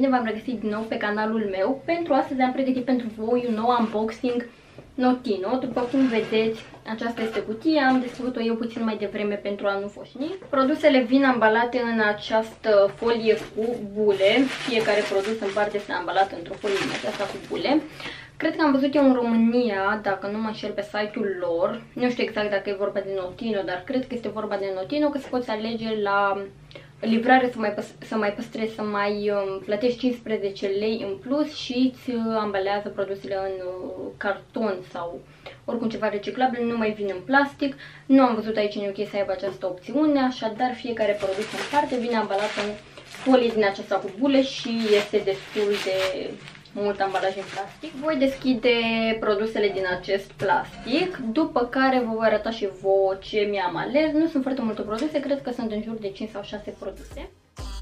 v-am regăsit din nou pe canalul meu. Pentru astăzi am pregătit pentru voi un nou unboxing Notino. După cum vedeți, aceasta este cutia. Am desfăcut-o eu puțin mai devreme pentru a nu foșni. Produsele vin ambalate în această folie cu bule. Fiecare produs în parte este ambalat într-o folie din aceasta cu bule. Cred că am văzut eu în România, dacă nu mă înșel, pe site-ul lor. Nu știu exact dacă e vorba de Notino, dar cred că este vorba de Notino, că se poți alege la livrare să mai păstrezi, să mai plătești 15 lei în plus și îți ambalează produsele în carton sau oricum ceva reciclabil, nu mai vin în plastic. Nu am văzut aici în UK să aibă această opțiune, așadar fiecare produs în parte vine ambalat în folie din aceasta cu bule și este destul de mult ambalaj în plastic. Voi deschide produsele din acest plastic, după care vă voi arăta și vouă ce mi-am ales. Nu sunt foarte multe produse, cred că sunt în jur de 5 sau 6 produse.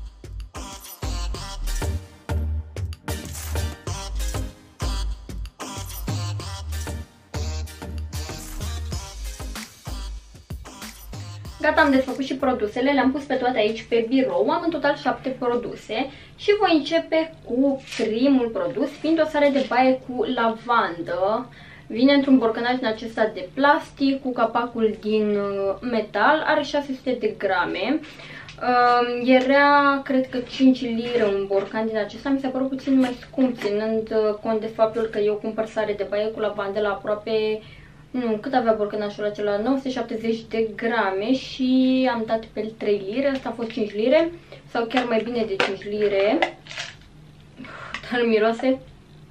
Gata, am desfăcut și produsele, le-am pus pe toate aici pe birou, am în total 7 produse și voi începe cu primul produs, fiind o sare de baie cu lavandă. Vine într-un borcanaj din acesta de plastic cu capacul din metal, are 600 de grame. Era, cred că 5 lire un borcan din acesta, mi s-a părut puțin mai scump, ținând cont de faptul că eu cumpăr sare de baie cu lavandă la aproape... Nu, cât avea borcănașul acela? 970 de grame și am dat pe el 3 lire, asta a fost 5 lire, sau chiar mai bine de 5 lire, dar miroase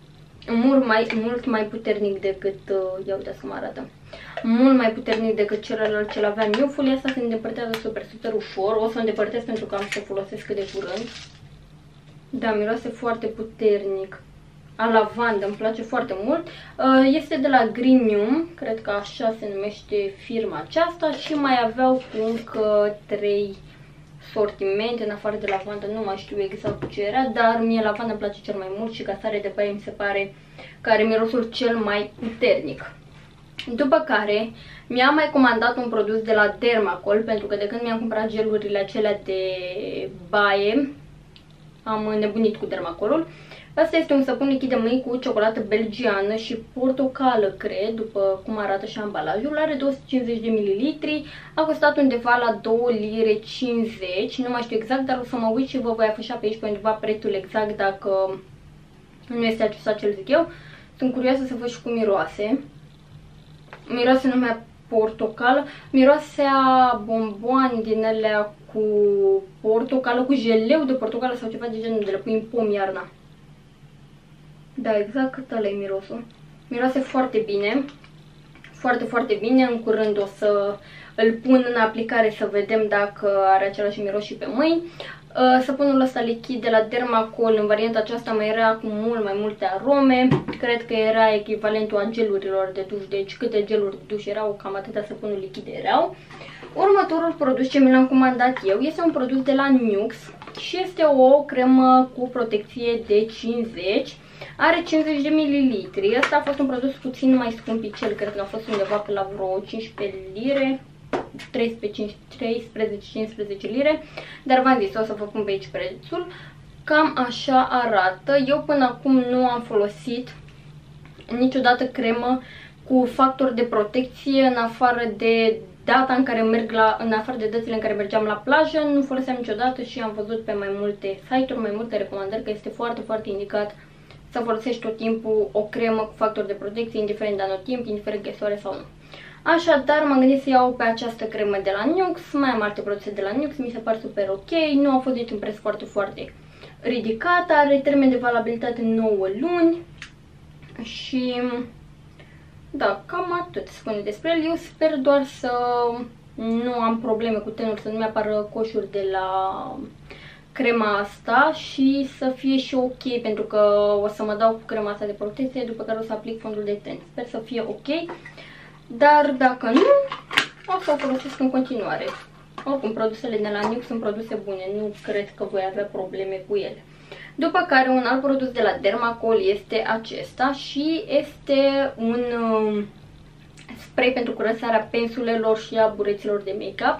mult mai puternic decât, ia uitați cum arată, mult mai puternic decât celălalt ce l-aveam eu. Folia asta se îndepărtează super ușor, o să o îndepărtez pentru că am să o folosesc cât de curând. Da, miroase foarte puternic. A lavandă, îmi place foarte mult. Este de la Greenyum, cred că așa se numește firma aceasta și mai aveau încă 3 sortimente în afară de lavandă, nu mai știu exact ce era, dar mie lavanda îmi place cel mai mult și ca sare de baie mi se pare că are mirosul cel mai puternic. După care mi-am mai comandat un produs de la Dermacol, pentru că de când mi-am cumpărat gelurile acelea de baie am nebunit cu Dermacolul. Asta este un sapun lichid de mâini cu ciocolată belgiană și portocală, cred, după cum arată și ambalajul. Are 250 de ml, a costat undeva la 2 lire 50, nu mai știu exact, dar o să mă uit și vă voi afișa pe aici pe undeva prețul exact dacă nu este acesta ce zic eu. Sunt curioasă să văd și cum miroase. Miroase numai portocală, miroase a bomboane din alea cu portocală, cu jeleu de portocală sau ceva de genul, de le pui în pom iarna. Da, exact cât ăla e mirosul. Miroase foarte bine. Foarte bine. În curând o să îl pun în aplicare să vedem dacă are același miros și pe mâini. Săpunul ăsta lichid de la Dermacol, în varianta aceasta, mai era cu mult mai multe arome. Cred că era echivalentul a gelurilor de duș, deci câte geluri de duș erau, cam atâtea săpunuri lichide erau. Următorul produs ce mi l-am comandat eu este un produs de la Nux și este o cremă cu protecție de 50. Are 50 de ml. Asta a fost un produs puțin mai scumpicel, cred că a fost undeva pe la vreo 15 lire, 13-15 lire, dar v-am zis, o să vă pun pe aici prețul. Cam așa arată. Eu până acum nu am folosit niciodată cremă cu factor de protecție în afară de data în care în afară de dățile în care mergeam la plajă, nu foloseam niciodată și am văzut pe mai multe site-uri, mai multe recomandări că este foarte indicat să folosești tot timpul o cremă cu factor de protecție, indiferent de anotimp, indiferent că e soare sau nu. Așadar, m-am gândit să iau pe această cremă de la Nux, mai am alte produse de la Nux, mi se par super ok, nu a fost deci un preț foarte ridicat, are termen de valabilitate 9 luni și da, cam atât spune despre el. Eu sper doar să nu am probleme cu tenul, să nu mi-apară coșuri de la crema asta și să fie și ok, pentru că o să mă dau cu crema asta de protecție, după care o să aplic fondul de ten. Sper să fie ok, dar dacă nu, o să o folosesc în continuare. Oricum, produsele de la Nux sunt produse bune, nu cred că voi avea probleme cu ele. După care un alt produs de la Dermacol este acesta și este un spray pentru curățarea pensulelor și a bureților de make-up.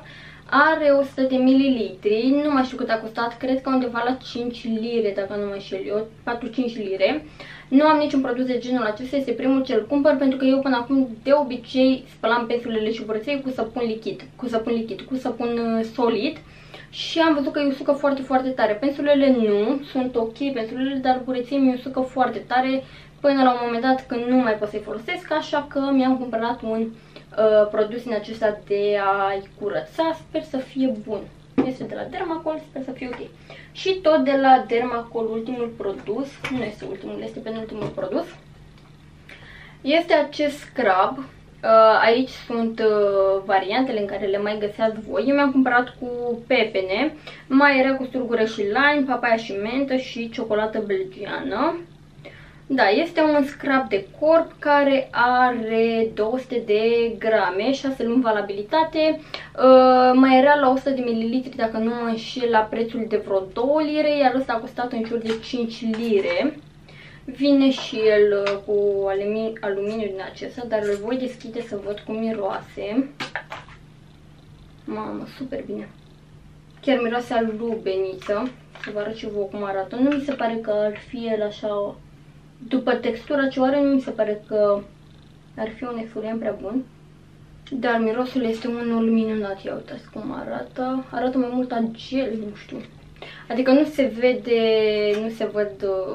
Are 100 de mililitri, nu mai știu cât a costat, cred că undeva la 5 lire, dacă nu mă înșel eu, 4-5 lire. Nu am niciun produs de genul acesta, este primul ce îl cumpăr, pentru că eu până acum de obicei spălam pensulele și curăței cu săpun solid. Și am văzut că îi usucă foarte, foarte tare. Pensulele nu, sunt ok pensulele, dar curăței mi usucă foarte tare până la un moment dat când nu mai pot să-i folosesc, așa că mi-am cumpărat un produs din acesta de a-i curăța. Sper să fie bun. Este de la Dermacol, sper să fie ok. Și tot de la Dermacol, ultimul produs, nu este ultimul, este penultimul produs, este acest scrub. Aici sunt variantele în care le mai găseați voi. Eu mi-am cumpărat cu pepene, mai era cu strugure și lime, papaya și mentă și ciocolată belgiană. Da, este un scrub de corp care are 200 de grame, 6 luni valabilitate. Mai era la 100 de mililitri, dacă nu mă înșel, la prețul de vreo 2 lire, iar ăsta a costat în jur de 5 lire. Vine și el cu aluminiu din acesta, dar îl voi deschide să văd cum miroase. Mamă, super bine. Chiar miroase a lubeniță. Să vă arăt și vouă cum arată. Nu mi se pare că ar fi el așa, după textura ce are, nu mi se pare că ar fi un exfoliant prea bun. Dar mirosul este unul minunat. Ia uitați cum arată. Arată mai mult a gel, nu știu. Adică nu se vede, nu se văd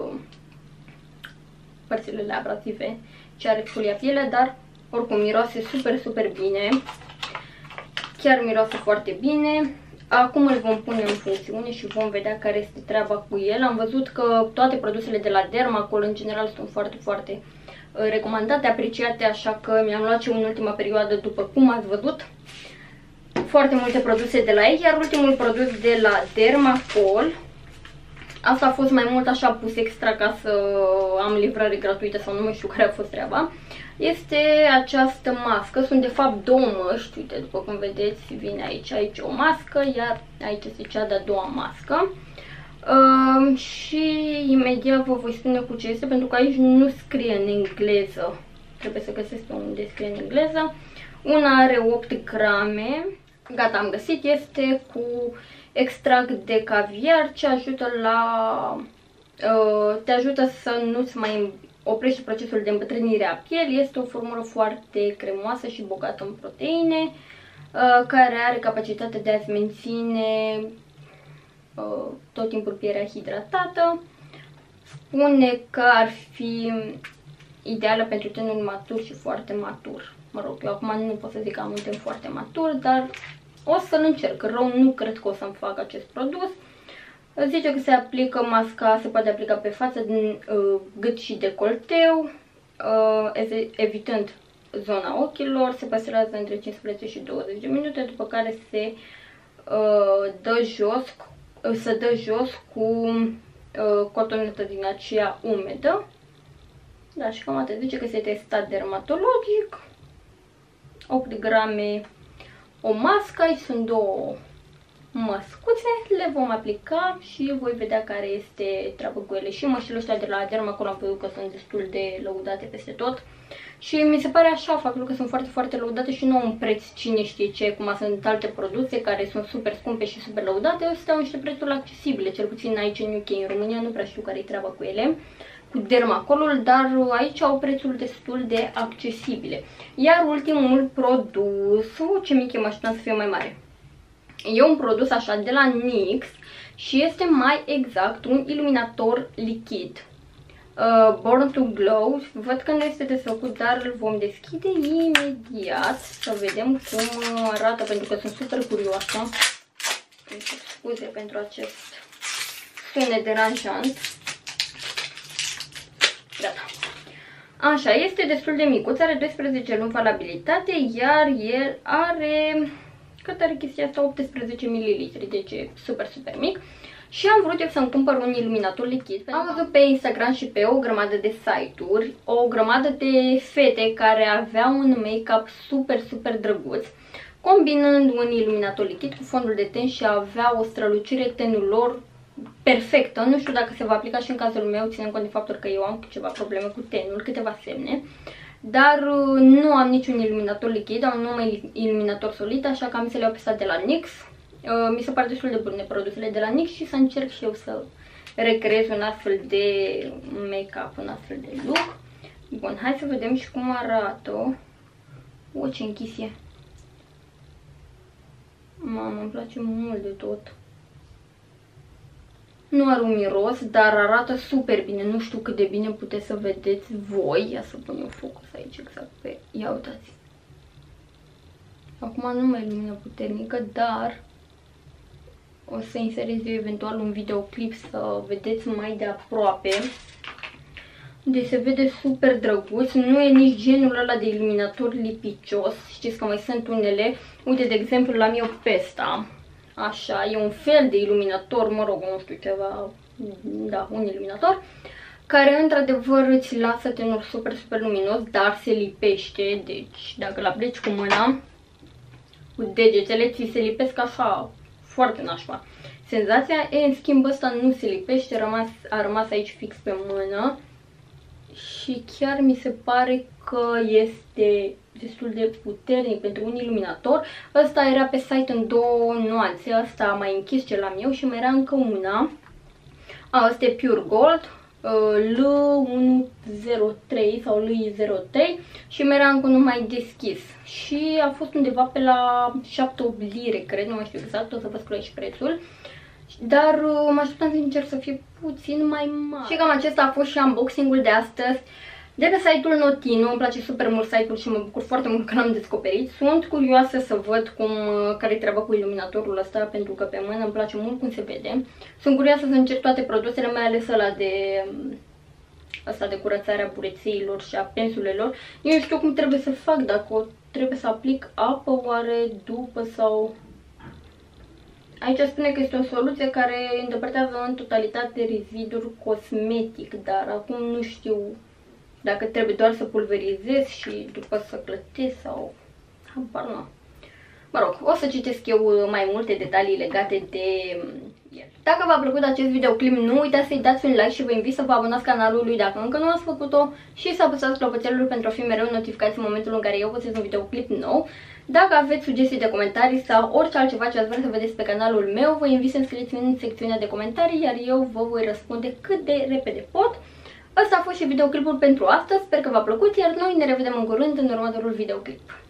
părțile abrasive ce ar exfolia pielea, dar oricum miroase super, super bine. Chiar miroase foarte bine. Acum îl vom pune în funcțiune și vom vedea care este treaba cu el. Am văzut că toate produsele de la Dermacol în general sunt foarte, foarte recomandate, apreciate, așa că mi-am luat și în ultima perioadă, după cum ați văzut, foarte multe produse de la ei. Iar ultimul produs de la Dermacol, asta a fost mai mult așa pus extra ca să am livrare gratuită sau nu mai știu care a fost treaba. Este această mască, sunt de fapt două măști, uite, după cum vedeți, vine aici o mască, iar aici este cea de-a doua mască. Și imediat vă voi spune cu ce este, pentru că aici nu scrie în engleză, trebuie să găsesc pe unde scrie în engleză. Una are 8 grame, gata, am găsit, este cu extract de caviar ce ajută te ajută să nu-ți mai oprește procesul de îmbătrânire a pielii. Este o formulă foarte cremoasă și bogată în proteine, care are capacitatea de a-ți menține tot timpul pielea hidratată. Spune că ar fi ideală pentru tenul matur și foarte matur. Mă rog, eu acum nu pot să zic că am un ten foarte matur, dar o să-l încerc. Rău nu cred că o să-mi fac acest produs. Zice că se aplică masca, se poate aplica pe față, din gât și decolteu, evitând zona ochilor. Se păstrează între 15 și 20 de minute, după care se dă jos cu cotonetă din aceea umedă. Da, și cam atât. Zice că se testat dermatologic. 8 grame o mască, aici sunt două măscuțe, le vom aplica și voi vedea care este treaba cu ele. Și măștile ăștia de la Dermacol am văzut că sunt destul de lăudate peste tot. Și mi se pare așa faptul că sunt foarte, foarte lăudate și nu au un preț cine știe ce, cum sunt alte produse care sunt super scumpe și super lăudate. Astea au niște prețuri accesibile, cel puțin aici în UK, în România nu prea știu care e treaba cu ele, cu Dermacolul, dar aici au prețuri destul de accesibile. Iar ultimul produs, ce mic, eu mă așteptam să fie mai mare. E un produs așa de la NYX și este mai exact un iluminator lichid. Born to Glow. Văd că nu este desfăcut, dar îl vom deschide imediat să vedem cum arată, pentru că sunt super curioasă. Scuze pentru acest sunet deranjant. Gata. Așa, este destul de micuț, are 12 luni valabilitate, iar el are, cât are chestia asta, 18 ml, deci e super, super mic. Și am vrut eu să-mi cumpăr un iluminator lichid. Am văzut pe Instagram și pe o grămadă de site-uri o grămadă de fete care aveau un make-up super, super drăguț, combinând un iluminator lichid cu fondul de ten și avea o strălucire tenul lor perfectă. Nu știu dacă se va aplica și în cazul meu, ținând cont de faptul că eu am ceva probleme cu tenul, câteva semne. dar nu am niciun iluminator lichid, am numai iluminator solid, așa că am să le iau pe ăsta de la NYX. Mi se pare destul de bune produsele de la NYX și să încerc și eu să recreez un astfel de make-up, un astfel de look. Bun, hai să vedem și cum arată. O, ce închis e. Mamă, îmi place mult de tot. Nu are un miros, dar arată super bine. Nu știu cât de bine puteți să vedeți voi. Ia să pun eu focus aici exact pe... Ia uitați. Acum nu mai e lumină puternică, dar o să inserez eu eventual un videoclip să vedeți mai de aproape. Deci se vede super drăguț, nu e nici genul ăla de iluminator lipicios. Știți că mai sunt unele. Uite, de exemplu, la mine pe ăsta. Așa, e un fel de iluminator, mă rog, nu știu, ceva, da, un iluminator, care într-adevăr îți lasă tenul super luminos, dar se lipește. Deci dacă îl aplici cu mâna, cu degetele, ți se lipesc așa, foarte nașpa senzația. În schimb ăsta nu se lipește, a rămas aici fix pe mână. Și chiar mi se pare că este destul de puternic pentru un iluminator. Ăsta era pe site în două nuanțe. Ăsta am mai închis cel am eu și mai era încă una. Ăsta e Pure Gold, L103 sau L03 și mi era încă unul mai deschis. Și a fost undeva pe la 7-8 lire, cred, nu mai știu exact, o să vă scriu aici prețul. Dar mă așteptam sincer să fie puțin mai mare. Și cam acesta a fost și unboxing-ul de astăzi de pe site-ul Notino. Îmi place super mult site-ul și mă bucur foarte mult că l-am descoperit. Sunt curioasă să văd care-i treaba cu iluminatorul ăsta, pentru că pe mână îmi place mult cum se vede. Sunt curioasă să încerc toate produsele, mai ales ăla de curățarea burețeilor și a pensulelor. Eu nu știu cum trebuie să fac, dacă trebuie să aplic apă oare după sau... Aici spune că este o soluție care îndepărtează în totalitate rezidul cosmetic, dar acum nu știu dacă trebuie doar să pulverizez și după să clătesc sau... Habar nu. Mă rog, o să citesc eu mai multe detalii legate de el. Dacă v-a plăcut acest videoclip, nu uitați să-i dați un like și vă invit să vă abonați canalului dacă încă nu ați făcut-o și să apăsați clopoțelul pentru a fi mereu notificați în momentul în care eu postez un videoclip nou. Dacă aveți sugestii de comentarii sau orice altceva ce ați vrea să vedeți pe canalul meu, vă invit să-mi scrieți în secțiunea de comentarii, iar eu vă voi răspunde cât de repede pot. Asta a fost și videoclipul pentru astăzi, sper că v-a plăcut, iar noi ne revedem în curând în următorul videoclip.